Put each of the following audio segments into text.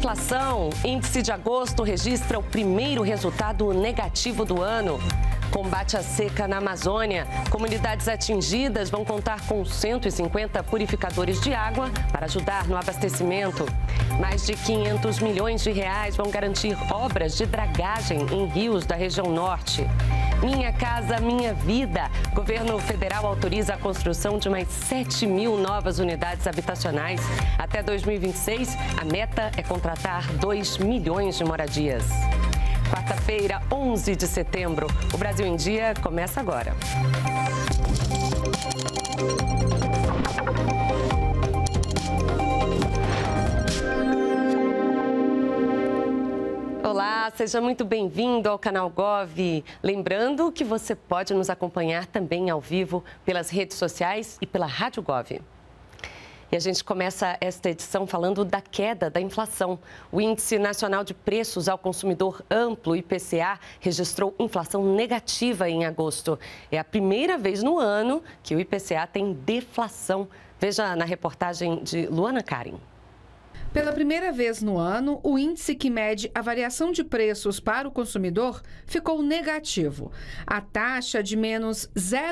inflação, índice de agosto registra o primeiro resultado negativo do ano. Combate à seca na Amazônia. Comunidades atingidas vão contar com 150 purificadores de água para ajudar no abastecimento. Mais de 500 milhões de reais vão garantir obras de dragagem em rios da região norte. Minha Casa Minha Vida. Governo federal autoriza a construção de mais 7 mil novas unidades habitacionais. Até 2026, a meta é contratar 2 milhões de moradias. Quarta-feira, 11 de setembro. O Brasil em Dia começa agora. Olá, seja muito bem-vindo ao canal Gov. Lembrando que você pode nos acompanhar também ao vivo pelas redes sociais e pela Rádio Gov. E a gente começa esta edição falando da queda da inflação. O Índice Nacional de Preços ao Consumidor Amplo, IPCA, registrou inflação negativa em agosto. É a primeira vez no ano que o IPCA tem deflação. Veja na reportagem de Luana Karen. Pela primeira vez no ano, o índice que mede a variação de preços para o consumidor ficou negativo. A taxa de menos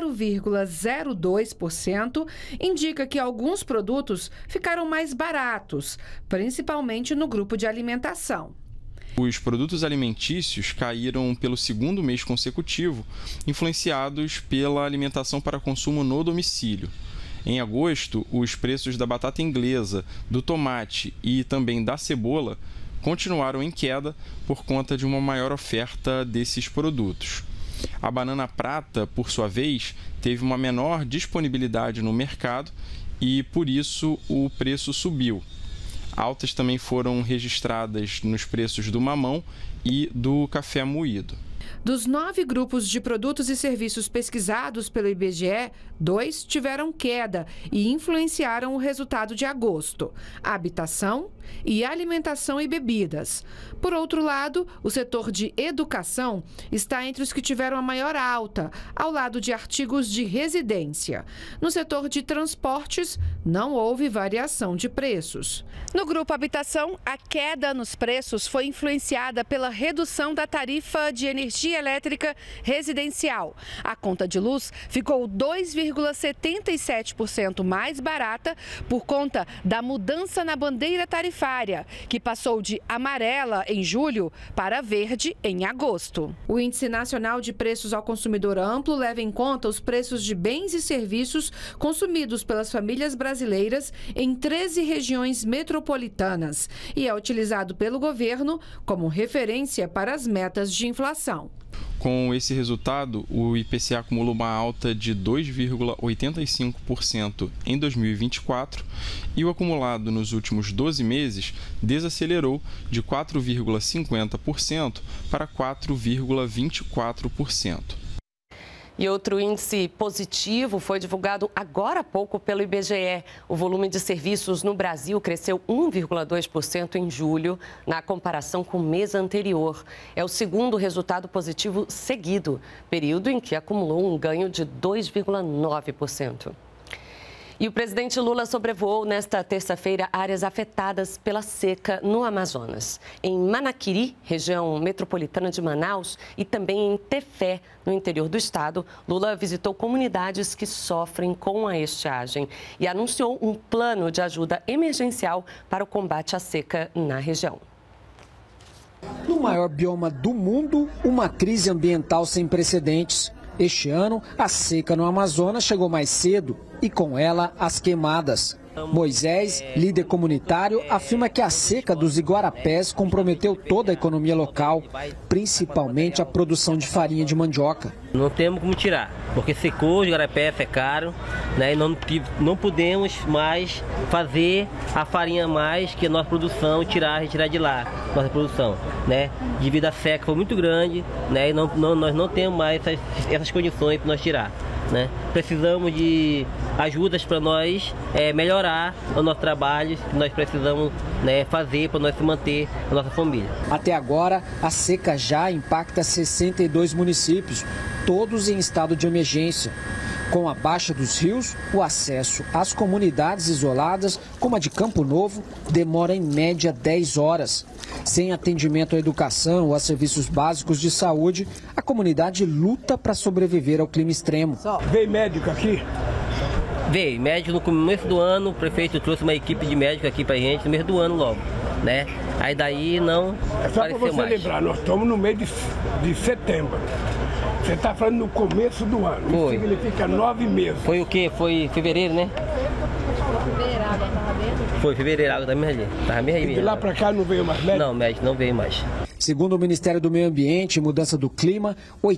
0,02% indica que alguns produtos ficaram mais baratos, principalmente no grupo de alimentação. Os produtos alimentícios caíram pelo segundo mês consecutivo, influenciados pela alimentação para consumo no domicílio. Em agosto, os preços da batata inglesa, do tomate e também da cebola continuaram em queda por conta de uma maior oferta desses produtos. A banana prata, por sua vez, teve uma menor disponibilidade no mercado e, por isso, o preço subiu. Altas também foram registradas nos preços do mamão e do café moído. Dos 9 grupos de produtos e serviços pesquisados pelo IBGE, 2 tiveram queda e influenciaram o resultado de agosto: habitação e alimentação e bebidas. Por outro lado, o setor de educação está entre os que tiveram a maior alta, ao lado de artigos de residência. No setor de transportes, não houve variação de preços. No grupo habitação, a queda nos preços foi influenciada pela redução da tarifa de energia elétrica residencial. A conta de luz ficou 2,77% mais barata por conta da mudança na bandeira tarifária, que passou de amarela em julho para verde em agosto. O Índice Nacional de Preços ao Consumidor Amplo leva em conta os preços de bens e serviços consumidos pelas famílias brasileiras em 13 regiões metropolitanas e é utilizado pelo governo como referência para as metas de inflação. Com esse resultado, o IPCA acumula uma alta de 2,85% em 2024 e o acumulado nos últimos 12 meses desacelerou de 4,50% para 4,24%. E outro índice positivo foi divulgado agora há pouco pelo IBGE. O volume de serviços no Brasil cresceu 1,2% em julho, na comparação com o mês anterior. É o segundo resultado positivo seguido, período em que acumulou um ganho de 2,9%. E o presidente Lula sobrevoou nesta terça-feira áreas afetadas pela seca no Amazonas. Em Manaquiri, região metropolitana de Manaus, e também em Tefé, no interior do estado, Lula visitou comunidades que sofrem com a estiagem e anunciou um plano de ajuda emergencial para o combate à seca na região. No maior bioma do mundo, uma crise ambiental sem precedentes. Este ano, a seca no Amazonas chegou mais cedo e, com ela, as queimadas. Moisés, líder comunitário, afirma que a seca dos iguarapés comprometeu toda a economia local, principalmente a produção de farinha de mandioca. Não temos como tirar, porque secou, os igarapés secaram, né, e não podemos mais fazer a farinha mais que a nossa produção, retirar de lá, nossa produção, né? Devido à seca foi muito grande, né, e nós não temos mais essas condições para nós tirar. Né? Precisamos de ajudas para nós melhorar o nosso trabalho, que nós precisamos, né, fazer para nós se manter a nossa família. Até agora, a seca já impacta 62 municípios, todos em estado de emergência. Com a baixa dos rios, o acesso às comunidades isoladas, como a de Campo Novo, demora em média 10 horas. Sem atendimento à educação ou a serviços básicos de saúde, a comunidade luta para sobreviver ao clima extremo. Veio médico aqui? Veio médico no começo do ano, o prefeito trouxe uma equipe de médicos aqui pra gente no mês do ano logo, né? Aí daí não é só para você lembrar, nós estamos no mês de setembro. Você está falando no começo do ano. Foi. Isso significa 9 meses. Foi o quê? Foi fevereiro, né? Fevereiro, água estava vendo? Foi fevereiro, água também ali. Tava meio E de lá para cá não veio mais médico? Não, médico não veio mais. Segundo o Ministério do Meio Ambiente e Mudança do Clima,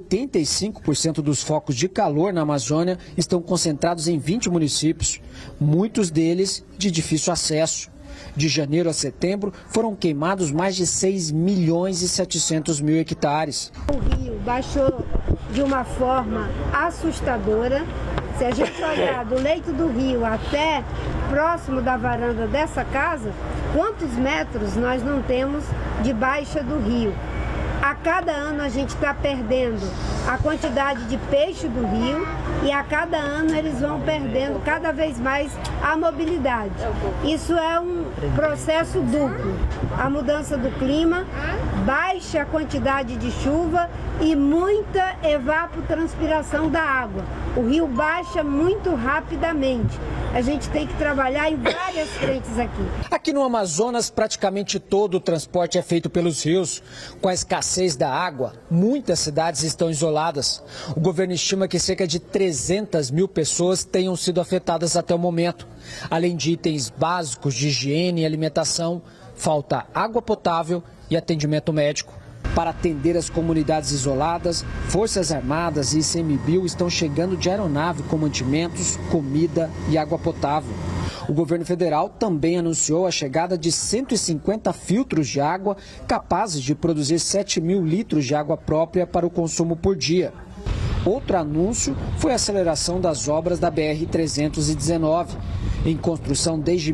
85% dos focos de calor na Amazônia estão concentrados em 20 municípios, muitos deles de difícil acesso. De janeiro a setembro, foram queimados mais de 6 milhões e 700 mil hectares. O rio baixou de uma forma assustadora. Se a gente olhar do leito do rio até próximo da varanda dessa casa, quantos metros nós não temos de baixa do rio? A cada ano a gente está perdendo a quantidade de peixe do rio e a cada ano eles vão perdendo cada vez mais a mobilidade. Isso é um processo duplo. A mudança do clima, baixa a quantidade de chuva e muita evapotranspiração da água. O rio baixa muito rapidamente. A gente tem que trabalhar em várias frentes aqui. Aqui no Amazonas, praticamente todo o transporte é feito pelos rios. Com a escassez da água, muitas cidades estão isoladas. O governo estima que cerca de 300 mil pessoas tenham sido afetadas até o momento. Além de itens básicos de higiene e alimentação, falta água potável e atendimento médico. Para atender as comunidades isoladas, Forças Armadas e ICMBio estão chegando de aeronave com mantimentos, comida e água potável. O governo federal também anunciou a chegada de 150 filtros de água capazes de produzir 7 mil litros de água própria para o consumo por dia. Outro anúncio foi a aceleração das obras da BR-319, em construção desde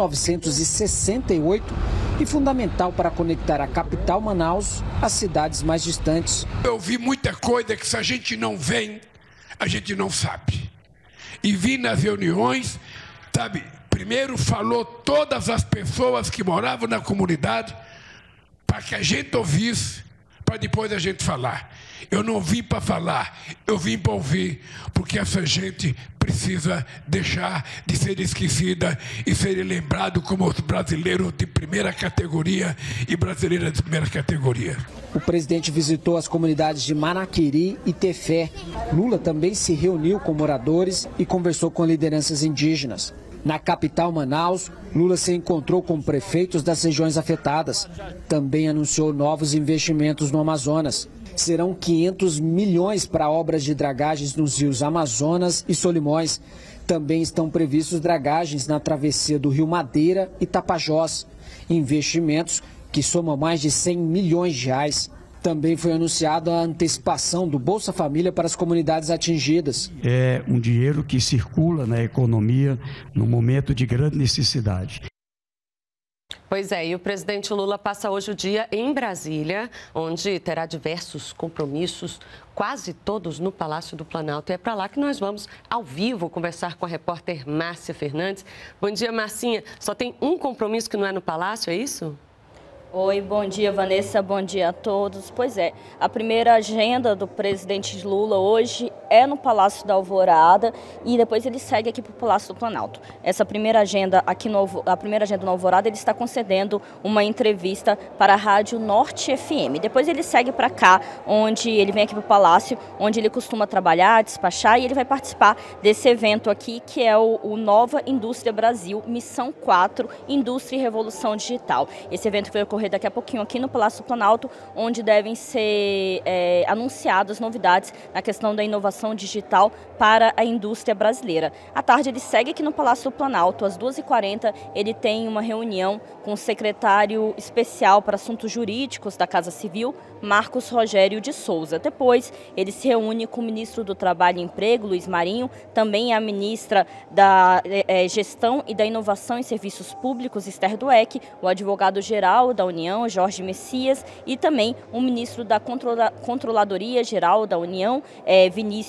1968 e fundamental para conectar a capital Manaus às cidades mais distantes. Eu vi muita coisa que se a gente não vem, a gente não sabe. E vi nas reuniões, sabe, primeiro falou todas as pessoas que moravam na comunidade para que a gente ouvisse, para depois a gente falar. Eu não vim para falar, eu vim para ouvir, porque essa gente precisa deixar de ser esquecida e ser lembrado como os brasileiros de primeira categoria e brasileiras de primeira categoria. O presidente visitou as comunidades de Manaquiri e Tefé. Lula também se reuniu com moradores e conversou com lideranças indígenas. Na capital, Manaus, Lula se encontrou com prefeitos das regiões afetadas. Também anunciou novos investimentos no Amazonas. Serão 500 milhões para obras de dragagens nos rios Amazonas e Solimões. Também estão previstos dragagens na travessia do Rio Madeira e Tapajós. Investimentos que somam mais de 100 milhões de reais. Também foi anunciada a antecipação do Bolsa Família para as comunidades atingidas. É um dinheiro que circula na economia no momento de grande necessidade. Pois é, e o presidente Lula passa hoje o dia em Brasília, onde terá diversos compromissos, quase todos no Palácio do Planalto. E é para lá que nós vamos, ao vivo, conversar com a repórter Márcia Fernandes. Bom dia, Marcinha. Só tem um compromisso que não é no Palácio, é isso? Oi, bom dia, Vanessa, bom dia a todos. Pois é, a primeira agenda do presidente Lula hoje é no Palácio da Alvorada e depois ele segue aqui para o Palácio do Planalto. Essa primeira agenda aqui a primeira agenda no Alvorada, ele está concedendo uma entrevista para a Rádio Norte FM. Depois ele segue para cá, onde ele vem aqui para o Palácio, onde ele costuma trabalhar, despachar, e ele vai participar desse evento aqui, que é o Nova Indústria Brasil, Missão 4, Indústria e Revolução Digital. Esse evento vai ocorrer daqui a pouquinho aqui no Palácio do Planalto, onde devem ser anunciadas novidades na questão da inovação digital para a indústria brasileira. À tarde ele segue aqui no Palácio do Planalto, às 2h40 ele tem uma reunião com o secretário especial para assuntos jurídicos da Casa Civil, Marcos Rogério de Souza. Depois ele se reúne com o ministro do Trabalho e Emprego, Luiz Marinho, também a ministra da Gestão e da Inovação em Serviços Públicos, Esther Dweck, o advogado-geral da União, Jorge Messias, e também o ministro da Controladoria Geral da União, Vinícius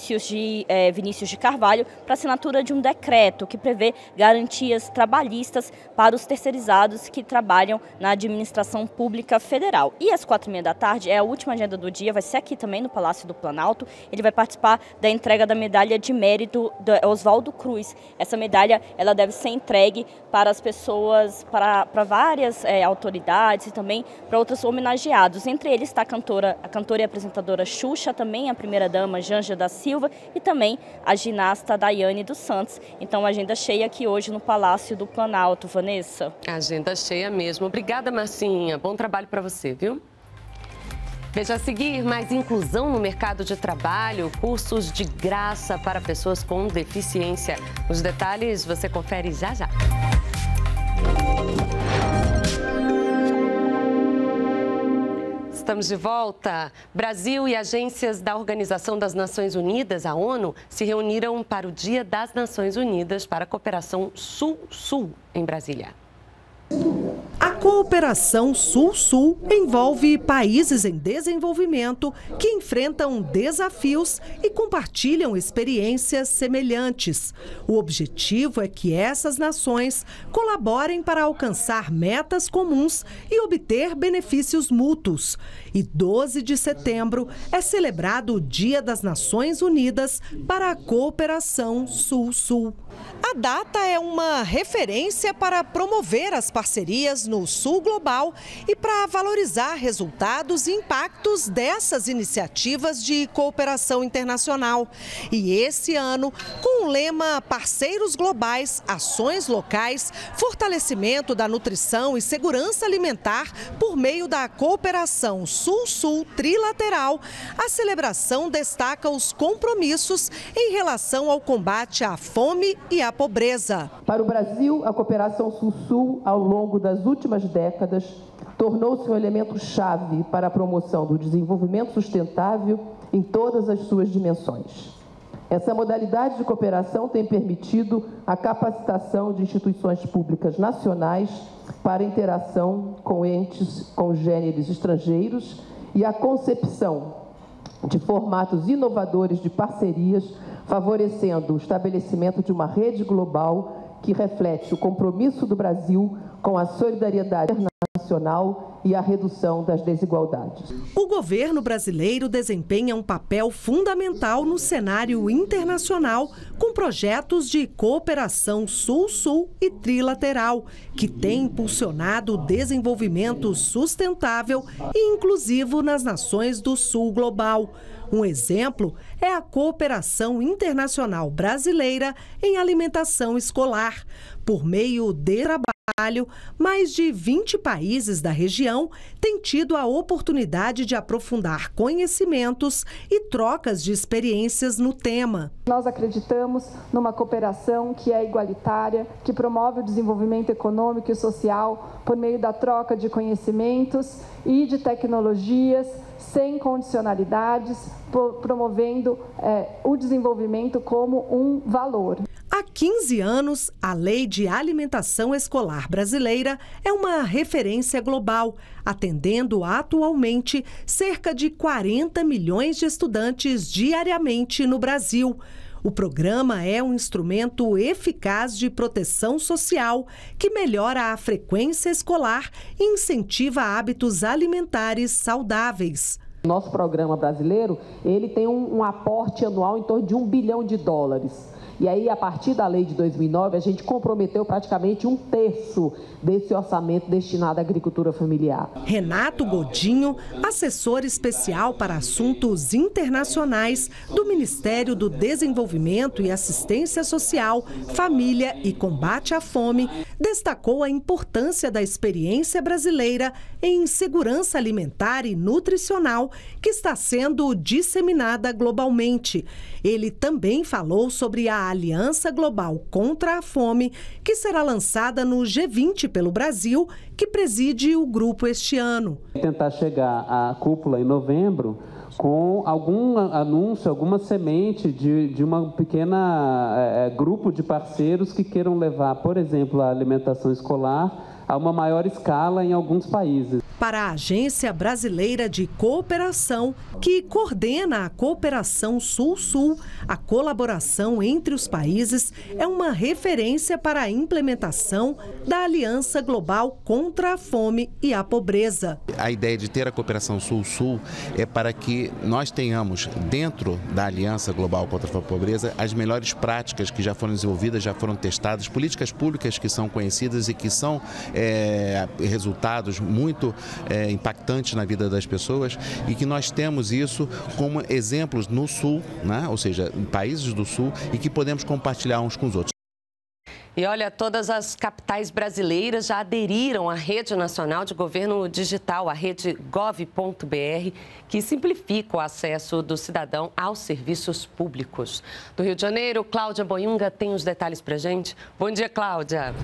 Vinícius de Carvalho para assinatura de um decreto que prevê garantias trabalhistas para os terceirizados que trabalham na administração pública federal. E às 4h30 da tarde é a última agenda do dia, vai ser aqui também no Palácio do Planalto. Ele vai participar da entrega da medalha de mérito do Oswaldo Cruz. Essa medalha ela deve ser entregue para as pessoas, para várias autoridades e também para outros homenageados. Entre eles está a cantora e apresentadora Xuxa, também a primeira-dama Janja da Silva e também a ginasta Daiane dos Santos. Então, agenda cheia aqui hoje no Palácio do Planalto. Vanessa. Agenda cheia mesmo. Obrigada, Marcinha. Bom trabalho para você, viu? Veja a seguir, mais inclusão no mercado de trabalho, cursos de graça para pessoas com deficiência. Os detalhes você confere já já. Estamos de volta. Brasil e agências da Organização das Nações Unidas, a ONU, se reuniram para o Dia das Nações Unidas para a Cooperação Sul-Sul, em Brasília. A cooperação Sul-Sul envolve países em desenvolvimento que enfrentam desafios e compartilham experiências semelhantes. O objetivo é que essas nações colaborem para alcançar metas comuns e obter benefícios mútuos. E 12 de setembro é celebrado o Dia das Nações Unidas para a Cooperação Sul-Sul. A data é uma referência para promover as parcerias no Sul Global e para valorizar resultados e impactos dessas iniciativas de cooperação internacional. E esse ano, com o lema Parceiros Globais, Ações Locais, Fortalecimento da Nutrição e Segurança Alimentar por meio da Cooperação Sul-Sul Trilateral, a celebração destaca os compromissos em relação ao combate à fome e à pobreza. Para o Brasil, a cooperação Sul-Sul, ao longo das últimas décadas, tornou-se um elemento-chave para a promoção do desenvolvimento sustentável em todas as suas dimensões. Essa modalidade de cooperação tem permitido a capacitação de instituições públicas nacionais para interação com entes congêneres estrangeiros e a concepção de formatos inovadores de parcerias, favorecendo o estabelecimento de uma rede global que reflete o compromisso do Brasil com a solidariedade internacional e a redução das desigualdades. O governo brasileiro desempenha um papel fundamental no cenário internacional com projetos de cooperação Sul-Sul e trilateral, que tem impulsionado o desenvolvimento sustentável e inclusivo nas nações do Sul Global. Um exemplo é a cooperação internacional brasileira em alimentação escolar. Por meio de trabalho, mais de 20 países da região têm tido a oportunidade de aprofundar conhecimentos e trocas de experiências no tema. Nós acreditamos numa cooperação que é igualitária, que promove o desenvolvimento econômico e social por meio da troca de conhecimentos e de tecnologias, sem condicionalidades, promovendo o desenvolvimento como um valor. Há 15 anos, a Lei de Alimentação Escolar Brasileira é uma referência global, atendendo atualmente cerca de 40 milhões de estudantes diariamente no Brasil. O programa é um instrumento eficaz de proteção social que melhora a frequência escolar e incentiva hábitos alimentares saudáveis. Nosso programa brasileiro, ele tem um aporte anual em torno de $1 bilhão. E aí, a partir da lei de 2009, a gente comprometeu praticamente 1/3 desse orçamento destinado à agricultura familiar. Renato Godinho, assessor especial para assuntos internacionais do Ministério do Desenvolvimento e Assistência Social, Família e Combate à Fome, destacou a importância da experiência brasileira em segurança alimentar e nutricional que está sendo disseminada globalmente. Ele também falou sobre a Aliança Global contra a Fome, que será lançada no G20 pelo Brasil, que preside o grupo este ano. Tentar chegar à cúpula em novembro com algum anúncio, alguma semente de uma pequena grupo de parceiros que queiram levar, por exemplo, a alimentação escolar a uma maior escala em alguns países. Para a Agência Brasileira de Cooperação, que coordena a cooperação Sul-Sul, a colaboração entre os países é uma referência para a implementação da Aliança Global contra a Fome e a Pobreza. A ideia de ter a cooperação Sul-Sul é para que nós tenhamos, dentro da Aliança Global contra a Fome e a Pobreza, as melhores práticas que já foram desenvolvidas, já foram testadas, políticas públicas que são conhecidas e que são resultados muito impactantes na vida das pessoas, e que nós temos isso como exemplos no Sul, né? Ou seja, em países do Sul, e que podemos compartilhar uns com os outros. E olha, todas as capitais brasileiras já aderiram à Rede Nacional de Governo Digital, a rede gov.br, que simplifica o acesso do cidadão aos serviços públicos. Do Rio de Janeiro, Cláudia Boiunga tem os detalhes pra gente. Bom dia, Cláudia.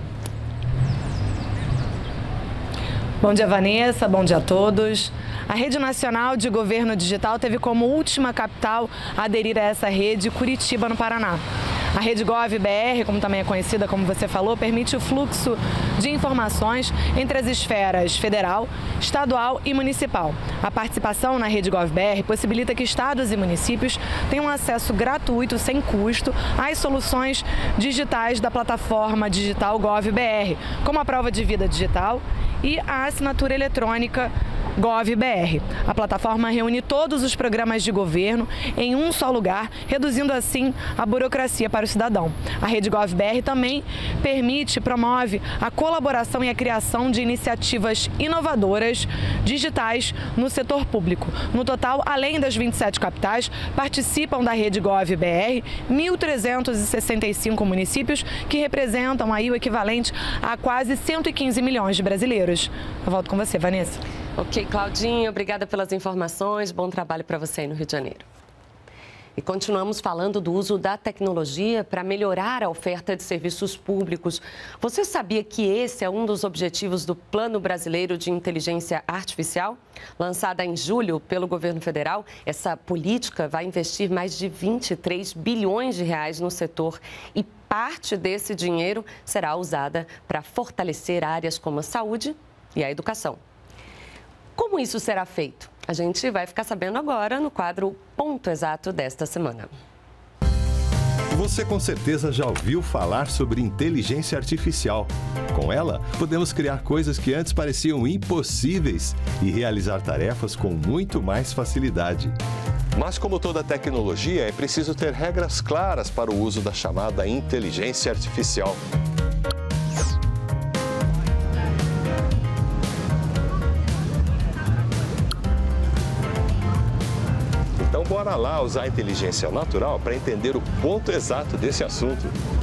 Bom dia, Vanessa. Bom dia a todos. A Rede Nacional de Governo Digital teve como última capital a aderir a essa rede Curitiba, no Paraná. A rede Gov.br, como também é conhecida, como você falou, permite o fluxo de informações entre as esferas federal, estadual e municipal. A participação na rede Gov.br possibilita que estados e municípios tenham acesso gratuito, sem custo, às soluções digitais da plataforma digital Gov.br, como a prova de vida digital e a assinatura eletrônica Gov.br. A plataforma reúne todos os programas de governo em um só lugar, reduzindo assim a burocracia para o cidadão. A rede Gov.br também promove a colaboração e a criação de iniciativas inovadoras digitais no setor público. No total, além das 27 capitais, participam da rede Gov.br 1.365 municípios, que representam aí o equivalente a quase 115 milhões de brasileiros. Eu volto com você, Vanessa. Ok, Claudinha, obrigada pelas informações. Bom trabalho para você aí no Rio de Janeiro. E continuamos falando do uso da tecnologia para melhorar a oferta de serviços públicos. Você sabia que esse é um dos objetivos do Plano Brasileiro de Inteligência Artificial? Lançada em julho pelo governo federal, essa política vai investir mais de 23 bilhões de reais no setor, e parte desse dinheiro será usada para fortalecer áreas como a saúde e a educação. Como isso será feito? A gente vai ficar sabendo agora no quadro Ponto Exato desta semana. Você com certeza já ouviu falar sobre inteligência artificial. Com ela, podemos criar coisas que antes pareciam impossíveis e realizar tarefas com muito mais facilidade. Mas como toda tecnologia, é preciso ter regras claras para o uso da chamada inteligência artificial. Então, bora lá usar a inteligência natural para entender o ponto exato desse assunto.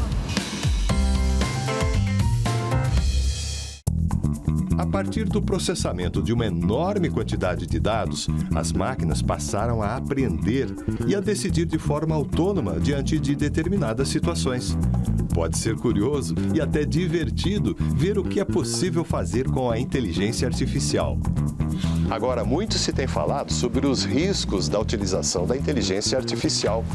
A partir do processamento de uma enorme quantidade de dados, as máquinas passaram a aprender e a decidir de forma autônoma diante de determinadas situações. Pode ser curioso e até divertido ver o que é possível fazer com a inteligência artificial. Agora, muito se tem falado sobre os riscos da utilização da inteligência artificial,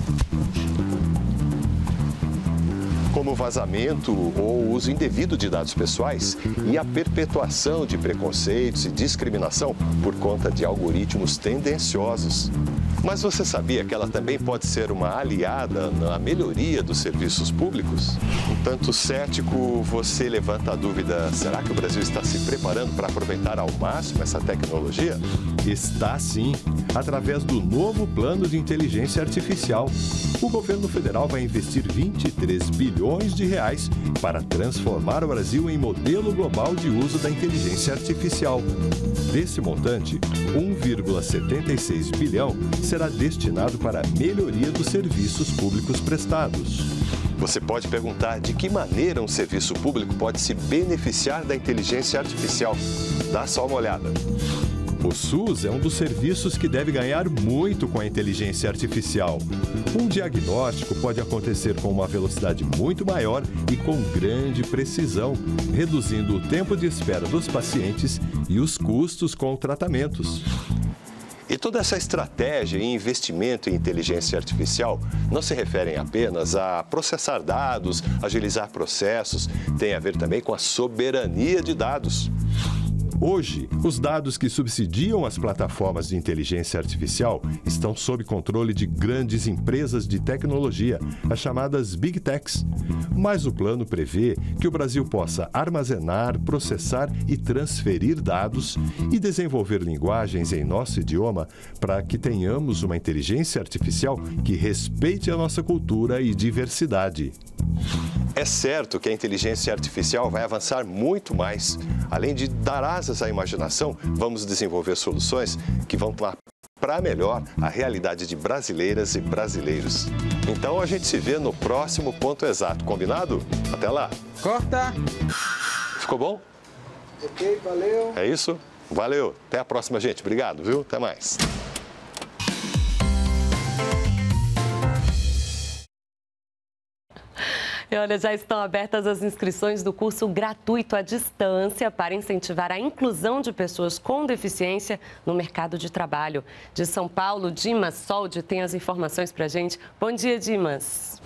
como o vazamento ou o uso indevido de dados pessoais e a perpetuação de preconceitos e discriminação por conta de algoritmos tendenciosos. Mas você sabia que ela também pode ser uma aliada na melhoria dos serviços públicos? Um tanto cético, você levanta a dúvida: será que o Brasil está se preparando para aproveitar ao máximo essa tecnologia? Está sim, através do novo Plano de Inteligência Artificial. O governo federal vai investir 23 bilhões de reais para transformar o Brasil em modelo global de uso da inteligência artificial. Desse montante, 1,76 bilhão será destinado para a melhoria dos serviços públicos prestados. Você pode perguntar de que maneira um serviço público pode se beneficiar da inteligência artificial. Dá só uma olhada. O SUS é um dos serviços que deve ganhar muito com a inteligência artificial. Um diagnóstico pode acontecer com uma velocidade muito maior e com grande precisão, reduzindo o tempo de espera dos pacientes e os custos com tratamentos. E toda essa estratégia e investimento em inteligência artificial não se referem apenas a processar dados, agilizar processos, tem a ver também com a soberania de dados. Hoje, os dados que subsidiam as plataformas de inteligência artificial estão sob controle de grandes empresas de tecnologia, as chamadas Big Techs. Mas o plano prevê que o Brasil possa armazenar, processar e transferir dados e desenvolver linguagens em nosso idioma para que tenhamos uma inteligência artificial que respeite a nossa cultura e diversidade. É certo que a inteligência artificial vai avançar muito mais. Além de dar asas à imaginação, vamos desenvolver soluções que vão tornar para melhor a realidade de brasileiras e brasileiros. Então a gente se vê no próximo Ponto Exato, combinado? Até lá! Corta! Ficou bom? Ok, valeu! É isso? Valeu! Até a próxima, gente. Obrigado, viu? Até mais! E olha, já estão abertas as inscrições do curso gratuito à distância para incentivar a inclusão de pessoas com deficiência no mercado de trabalho. De São Paulo, Dimas Soldi tem as informações para a gente. Bom dia, Dimas.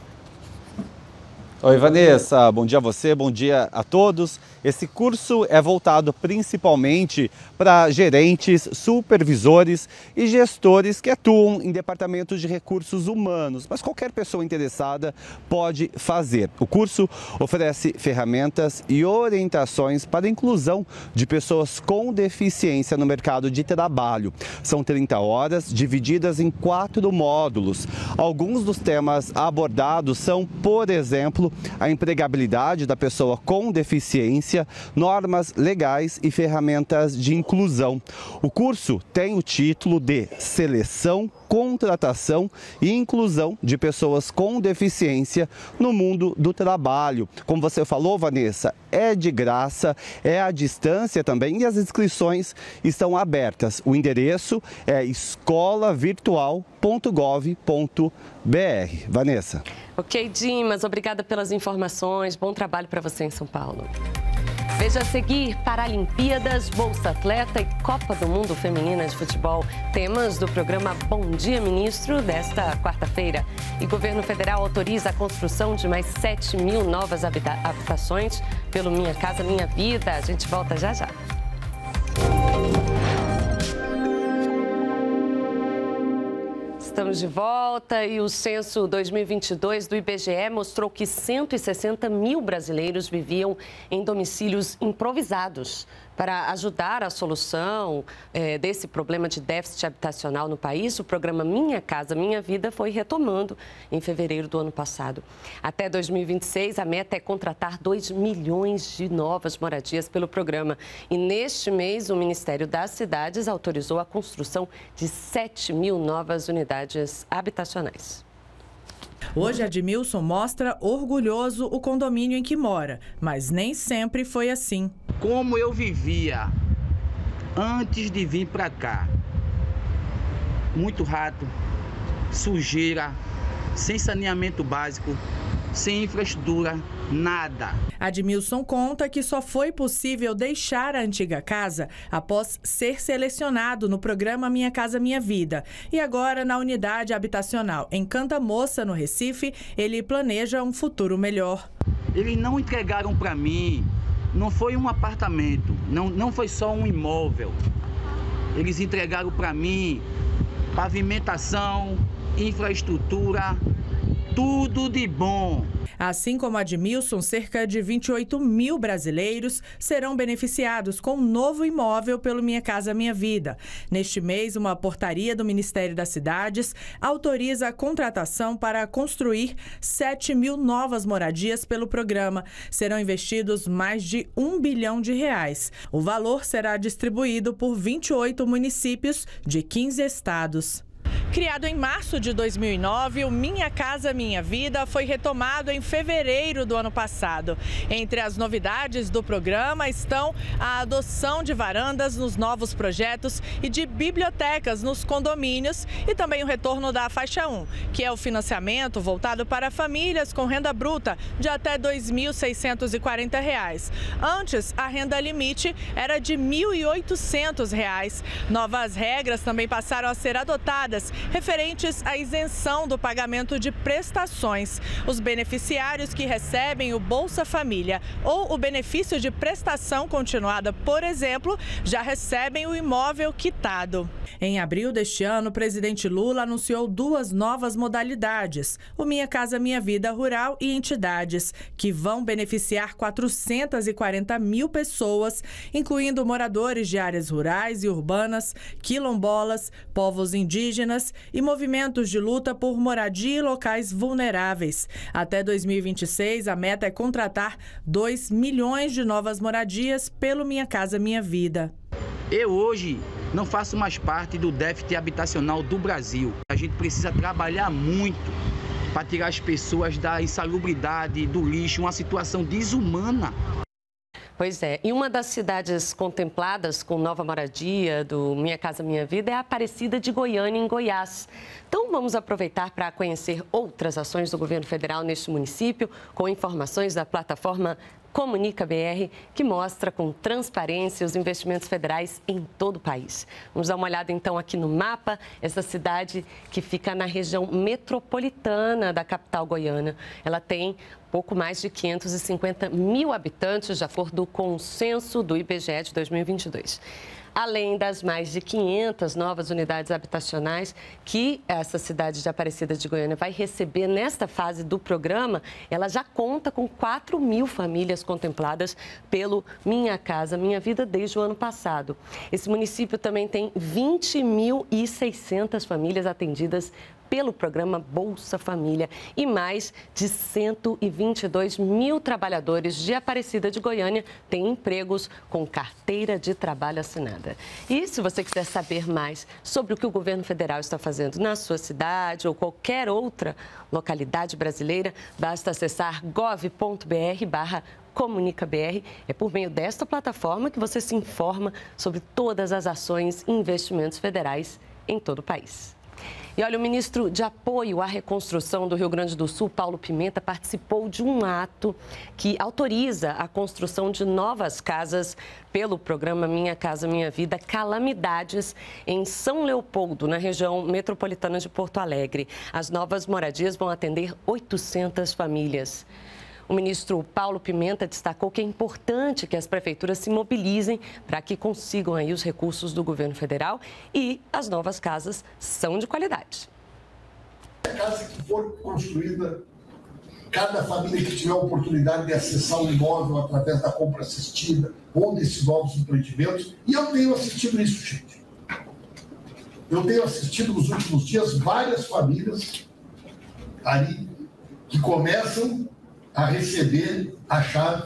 Oi, Vanessa. Bom dia a você, bom dia a todos. Esse curso é voltado principalmente para gerentes, supervisores e gestores que atuam em departamentos de recursos humanos, mas qualquer pessoa interessada pode fazer. O curso oferece ferramentas e orientações para a inclusão de pessoas com deficiência no mercado de trabalho. São 30 horas divididas em 4 módulos. Alguns dos temas abordados são, por exemplo, a empregabilidade da pessoa com deficiência, normas legais e ferramentas de inclusão. O curso tem o título de Seleção, Contratação e Inclusão de Pessoas com Deficiência no Mundo do Trabalho. Como você falou, Vanessa, é de graça, é à distância também e as inscrições estão abertas. O endereço é escolavirtual.gov.br. Vanessa. Ok, Dimas, obrigada pelas informações. Bom trabalho para você em São Paulo. Veja a seguir: Paralimpíadas, Bolsa Atleta e Copa do Mundo Feminina de Futebol. Temas do programa Bom Dia Ministro desta quarta-feira. E governo federal autoriza a construção de mais 7.000 novas habitações pelo Minha Casa Minha Vida. A gente volta já já. Estamos de volta e o censo 2022 do IBGE mostrou que 160 mil brasileiros viviam em domicílios improvisados. Para ajudar a solução desse problema de déficit habitacional no país, o programa Minha Casa Minha Vida foi retomando em fevereiro do ano passado. Até 2026, a meta é contratar 2 milhões de novas moradias pelo programa. E neste mês, o Ministério das Cidades autorizou a construção de 7.000 novas unidades habitacionais. Hoje, Admilson mostra orgulhoso o condomínio em que mora, mas nem sempre foi assim. Como eu vivia antes de vir para cá, muito rato, sujeira, sem saneamento básico, sem infraestrutura, nada. Admilson conta que só foi possível deixar a antiga casa após ser selecionado no programa Minha Casa Minha Vida. E agora, na unidade habitacional em Canta Moça, no Recife, ele planeja um futuro melhor. Eles não entregaram para mim, não foi um apartamento, não foi só um imóvel. Eles entregaram para mim pavimentação, infraestrutura, tudo de bom. Assim como Admilson, cerca de 28 mil brasileiros serão beneficiados com um novo imóvel pelo Minha Casa Minha Vida. Neste mês, uma portaria do Ministério das Cidades autoriza a contratação para construir 7.000 novas moradias pelo programa. Serão investidos mais de R$1 bilhão. O valor será distribuído por 28 municípios de 15 estados. Criado em março de 2009, o Minha Casa Minha Vida foi retomado em fevereiro do ano passado. Entre as novidades do programa estão a adoção de varandas nos novos projetos e de bibliotecas nos condomínios e também o retorno da faixa 1, que é o financiamento voltado para famílias com renda bruta de até R$ 2.640. Antes, a renda limite era de R$ 1.800. Novas regras também passaram a ser adotadas referentes à isenção do pagamento de prestações. Os beneficiários que recebem o Bolsa Família ou o benefício de prestação continuada, por exemplo, já recebem o imóvel quitado. Em abril deste ano, o presidente Lula anunciou 2 novas modalidades, o Minha Casa Minha Vida Rural e entidades, que vão beneficiar 440 mil pessoas, incluindo moradores de áreas rurais e urbanas, quilombolas, povos indígenas e movimentos de luta por moradia e locais vulneráveis. Até 2026, a meta é contratar 2 milhões de novas moradias pelo Minha Casa Minha Vida. Eu hoje não faço mais parte do déficit habitacional do Brasil. A gente precisa trabalhar muito para tirar as pessoas da insalubridade, do lixo, uma situação desumana. Pois é, e uma das cidades contempladas com nova moradia do Minha Casa Minha Vida é a Aparecida de Goiânia, em Goiás. Então vamos aproveitar para conhecer outras ações do governo federal neste município, com informações da plataforma Comunica BR, que mostra com transparência os investimentos federais em todo o país. Vamos dar uma olhada então aqui no mapa, essa cidade que fica na região metropolitana da capital goiana. Ela tem pouco mais de 550 mil habitantes, de acordo com o censo do IBGE de 2022. Além das mais de 500 novas unidades habitacionais que essa cidade de Aparecida de Goiânia vai receber nesta fase do programa, ela já conta com 4 mil famílias contempladas pelo Minha Casa Minha Vida desde o ano passado. Esse município também tem 20.600 famílias atendidas pelo programa Bolsa Família e mais de 122 mil trabalhadores de Aparecida de Goiânia têm empregos com carteira de trabalho assinada. E se você quiser saber mais sobre o que o governo federal está fazendo na sua cidade ou qualquer outra localidade brasileira, basta acessar gov.br/comunicabr. É por meio desta plataforma que você se informa sobre todas as ações e investimentos federais em todo o país. E olha, o ministro de Apoio à Reconstrução do Rio Grande do Sul, Paulo Pimenta, participou de um ato que autoriza a construção de novas casas pelo programa Minha Casa Minha Vida Calamidades em São Leopoldo, na região metropolitana de Porto Alegre. As novas moradias vão atender 800 famílias. O ministro Paulo Pimenta destacou que é importante que as prefeituras se mobilizem para que consigam aí os recursos do governo federal e as novas casas são de qualidade. A casa que for construída, cada família que tiver a oportunidade de acessar o imóvel através da compra assistida ou desses novos empreendimentos, e eu tenho assistido isso, gente. Eu tenho assistido nos últimos dias várias famílias ali que começam a receber a chave.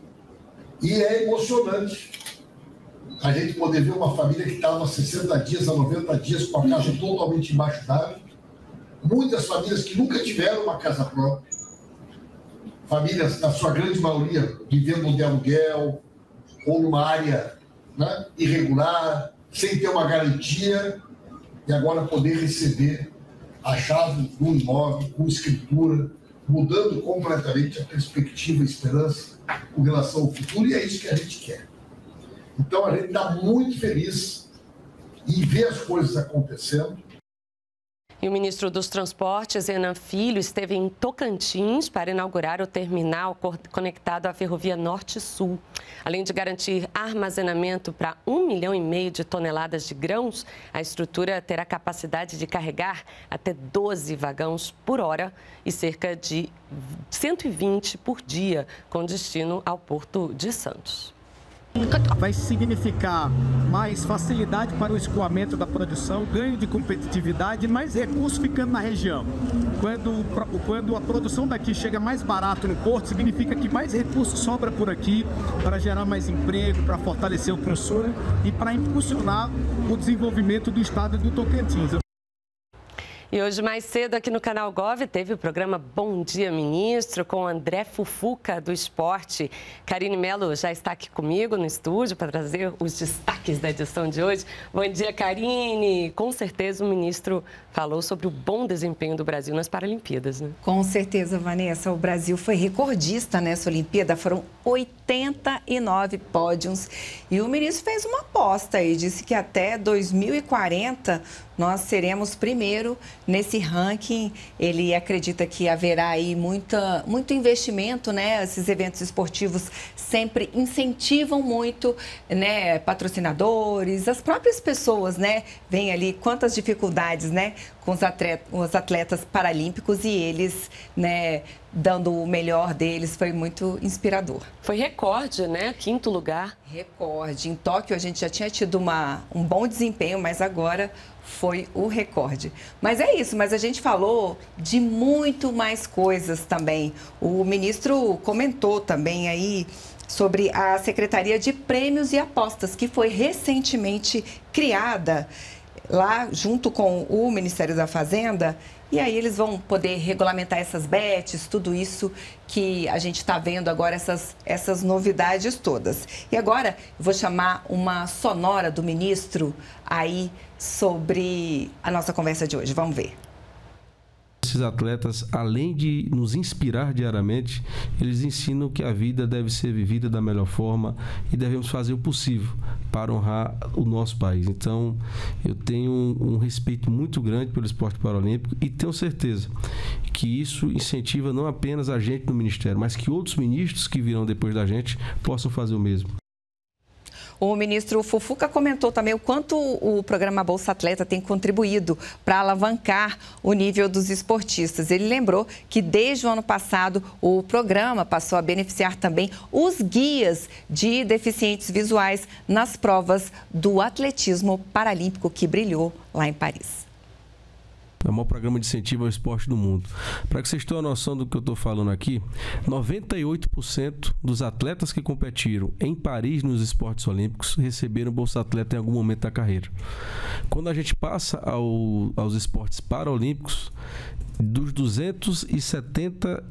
E é emocionante a gente poder ver uma família que estava 60 dias a 90 dias com a casa totalmente embaixo d'água. Muitas famílias que nunca tiveram uma casa própria. Famílias, na sua grande maioria, vivendo de aluguel ou numa área, né, irregular, sem ter uma garantia, e agora poder receber a chave do imóvel com escritura, mudando completamente a perspectiva e a esperança com relação ao futuro, e é isso que a gente quer. Então, a gente está muito feliz em ver as coisas acontecendo. E o ministro dos Transportes, Renan Filho, esteve em Tocantins para inaugurar o terminal conectado à Ferrovia Norte-Sul. Além de garantir armazenamento para 1,5 milhão de toneladas de grãos, a estrutura terá capacidade de carregar até 12 vagões por hora e cerca de 120 por dia, com destino ao Porto de Santos. Vai significar mais facilidade para o escoamento da produção, ganho de competitividade, mais recursos ficando na região. Quando a produção daqui chega mais barato no porto, significa que mais recursos sobra por aqui para gerar mais emprego, para fortalecer o consumo e para impulsionar o desenvolvimento do estado do Tocantins. E hoje, mais cedo, aqui no Canal Gov, teve o programa Bom Dia Ministro, com André Fufuca, do Esporte. Karine Mello já está aqui comigo no estúdio para trazer os destaques da edição de hoje. Bom dia, Karine. Com certeza o ministro falou sobre o bom desempenho do Brasil nas Paralimpíadas, né? Com certeza, Vanessa. O Brasil foi recordista nessa Olimpíada. Foram 89 pódios. E o ministro fez uma aposta e disse que até 2040... nós seremos primeiro nesse ranking. Ele acredita que haverá aí muito investimento, né? Esses eventos esportivos sempre incentivam muito, né? Patrocinadores, as próprias pessoas, né? Vem ali quantas dificuldades, né? Com os atletas paralímpicos e eles, né, dando o melhor deles, foi muito inspirador. Foi recorde, né? 5º lugar. Recorde. Em Tóquio a gente já tinha tido um bom desempenho, mas agora foi o recorde. Mas é isso, mas a gente falou de muito mais coisas também. O ministro comentou também aí sobre a Secretaria de Prêmios e Apostas, que foi recentemente criada lá junto com o Ministério da Fazenda, e aí eles vão poder regulamentar essas bets, tudo isso que a gente está vendo agora, essas novidades todas. E agora eu vou chamar uma sonora do ministro aí sobre a nossa conversa de hoje. Vamos ver. Esses atletas, além de nos inspirar diariamente, eles ensinam que a vida deve ser vivida da melhor forma e devemos fazer o possível para honrar o nosso país. Então, eu tenho um respeito muito grande pelo esporte paralímpico e tenho certeza que isso incentiva não apenas a gente no Ministério, mas que outros ministros que virão depois da gente possam fazer o mesmo. O ministro Fufuca comentou também o quanto o programa Bolsa Atleta tem contribuído para alavancar o nível dos esportistas. Ele lembrou que desde o ano passado o programa passou a beneficiar também os guias de deficientes visuais nas provas do atletismo paralímpico que brilhou lá em Paris. É o maior programa de incentivo ao esporte do mundo. Para que vocês tenham a noção do que eu estou falando aqui, 98% dos atletas que competiram em Paris nos esportes olímpicos receberam Bolsa Atleta em algum momento da carreira. Quando a gente passa aos esportes paralímpicos, dos 280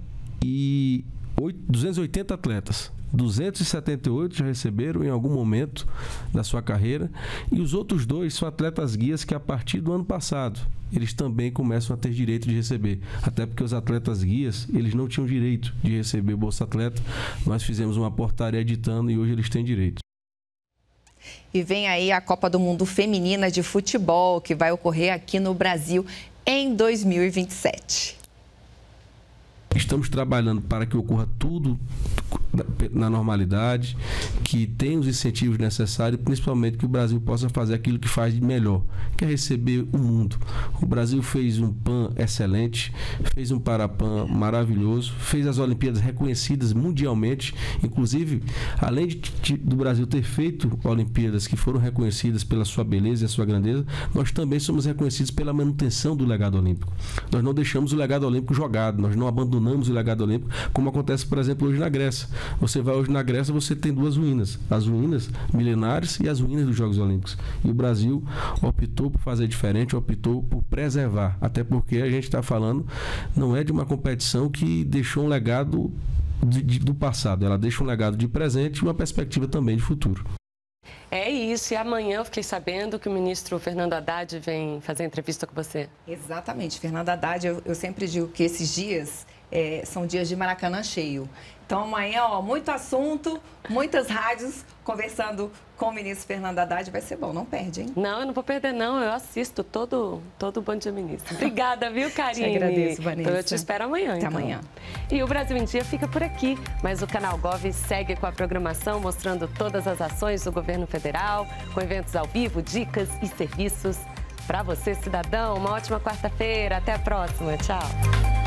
atletas, 278 já receberam em algum momento da sua carreira e os outros 2 são atletas guias que a partir do ano passado eles também começam a ter direito de receber, até porque os atletas guias eles não tinham direito de receber Bolsa Atleta. Nós fizemos uma portaria editando e hoje eles têm direito. E vem aí a Copa do Mundo Feminina de Futebol, que vai ocorrer aqui no Brasil em 2027. Estamos trabalhando para que ocorra tudo na normalidade, que tenha os incentivos necessários, principalmente que o Brasil possa fazer aquilo que faz de melhor, que é receber o mundo. O Brasil fez um PAN excelente, fez um Parapan maravilhoso, fez as Olimpíadas reconhecidas mundialmente, inclusive, além do Brasil ter feito Olimpíadas que foram reconhecidas pela sua beleza e a sua grandeza, nós também somos reconhecidos pela manutenção do legado olímpico. Nós não deixamos o legado olímpico jogado, nós não abandonamos o legado olímpico, como acontece, por exemplo, hoje na Grécia. Você vai hoje na Grécia, você tem 2 ruínas, as ruínas milenares e as ruínas dos Jogos Olímpicos. E o Brasil optou por fazer diferente, optou por preservar, até porque a gente está falando, não é de uma competição que deixou um legado do passado, ela deixa um legado de presente e uma perspectiva também de futuro. É isso, e amanhã eu fiquei sabendo que o ministro Fernando Haddad vem fazer entrevista com você. Exatamente, Fernando Haddad, eu sempre digo que esses dias são dias de Maracanã cheio. Então amanhã, muito assunto, muitas rádios conversando com o ministro Fernando Haddad, vai ser bom, não perde, hein? Não, eu não vou perder não, eu assisto todo o Bom Dia Ministro. Obrigada, viu, Karine? Te agradeço, Vanessa. Eu te espero amanhã, Até então. amanhã. E o Brasil em Dia fica por aqui, mas o Canal Gov segue com a programação mostrando todas as ações do governo federal, com eventos ao vivo, dicas e serviços para você, cidadão. Uma ótima quarta-feira, até a próxima, tchau.